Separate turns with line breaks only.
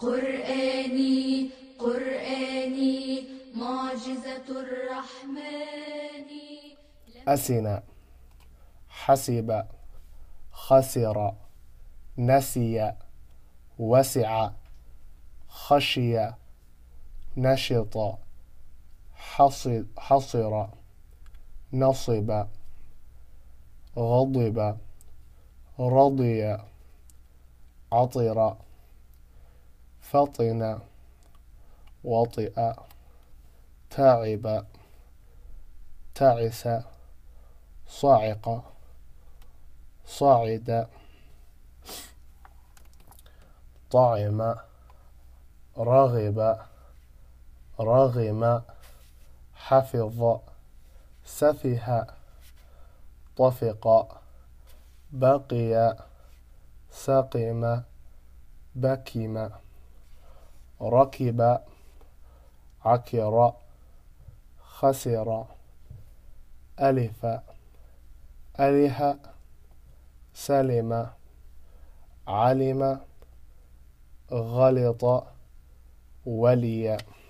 قرآني قرآني معجزة الرحمن.
أسن، حسب، خسر، نسي، وسع، خشي، نشط، حصر، نصب، غضب، رضي، عطر، فطن، وطئ، تعب، تعس، صعق، صعد، طعم، رغب، رغم، حفظ، سفه، طفق، بقي، سقم، بكم، ركب، عكر، خسر، ألف، أله، سلم، علم، غلط، ولي.